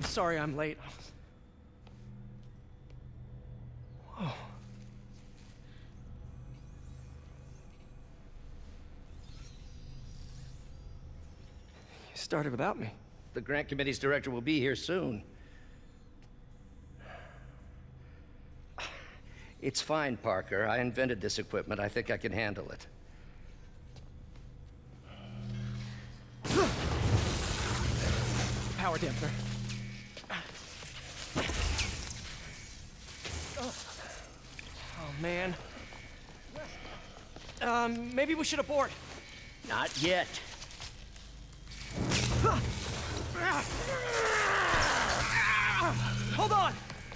Sorry I'm late. Whoa. You started without me. The grant committee's director will be here soon. It's fine, Parker. I invented this equipment. I think I can handle it. Power dampener. Oh, man. Maybe we should abort. Not yet. Hold on!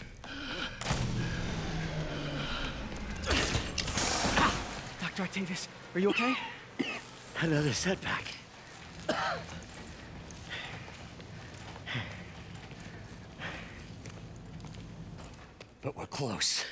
Dr. Octavius, are you okay? Another setback. But we're close.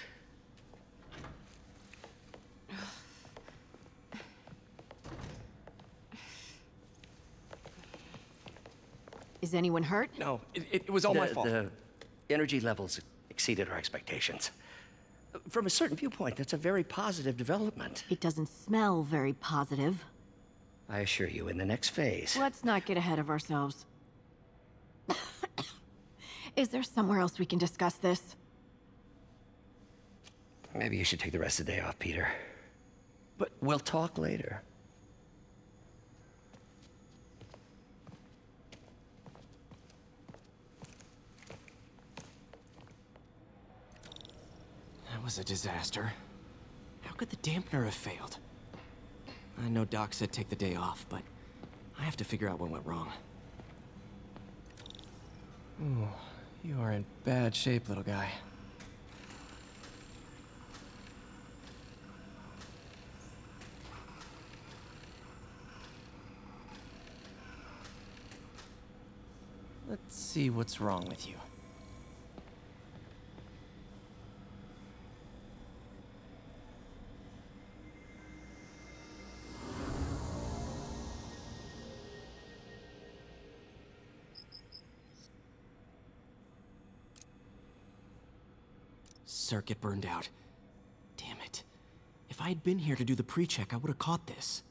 Is anyone hurt? No, it was all my fault. The energy levels exceeded our expectations. From a certain viewpoint, that's a very positive development. It doesn't smell very positive. I assure you, in the next phase. Let's not get ahead of ourselves. Is there somewhere else we can discuss this? Maybe you should take the rest of the day off, Peter. But we'll talk later. That was a disaster. How could the dampener have failed? I know Doc said take the day off, but I have to figure out what went wrong. Ooh, you are in bad shape, little guy. Let's see what's wrong with you. Circuit burned out. Damn it. If I had been here to do the pre-check, I would have caught this.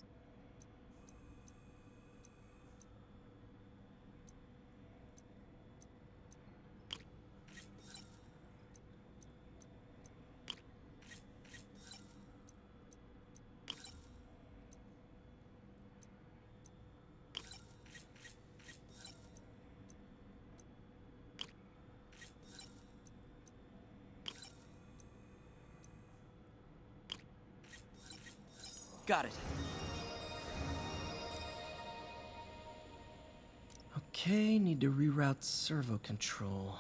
Got it. Okay, need to reroute servo control.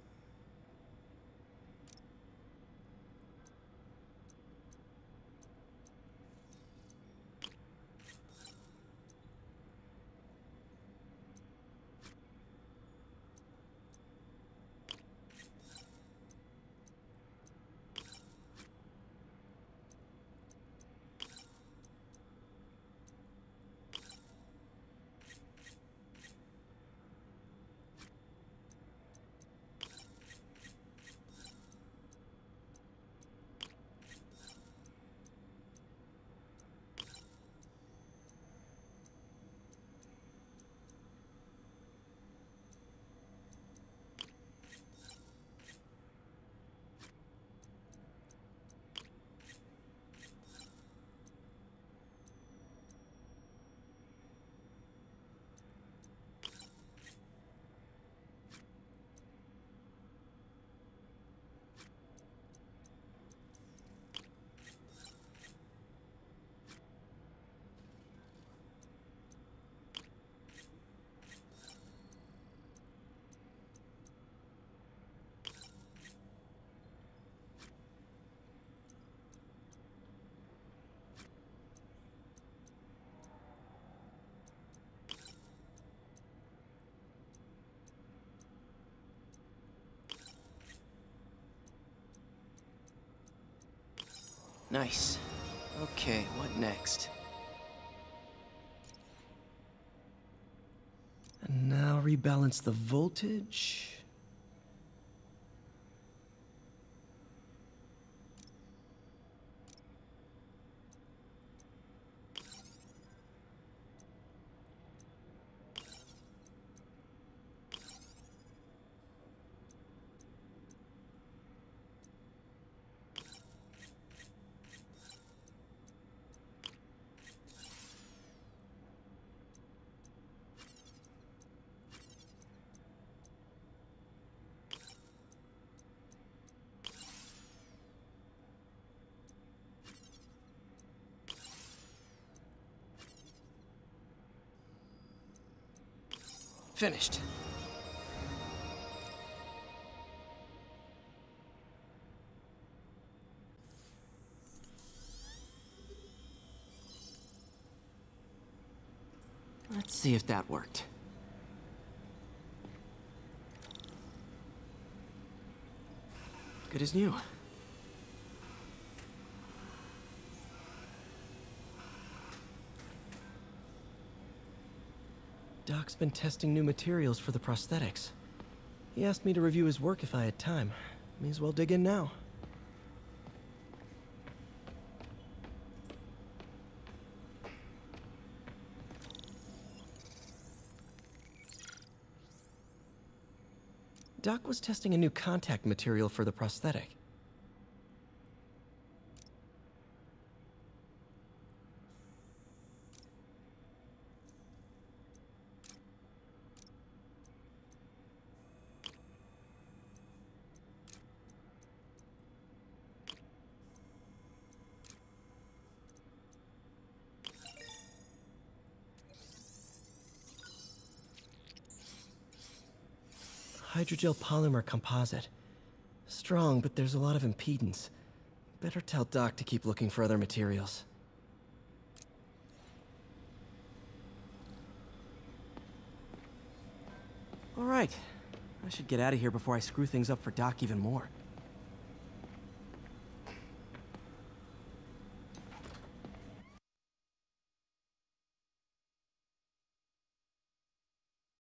Nice. Okay, what next? And now rebalance the voltage. Finished. Let's see if that worked. Good as new. Doc's been testing new materials for the prosthetics. He asked me to review his work if I had time. May as well dig in now. Doc was testing a new contact material for the prosthetic. Hydrogel polymer composite. Strong, but there's a lot of impedance. Better tell Doc to keep looking for other materials. All right. I should get out of here before I screw things up for Doc even more.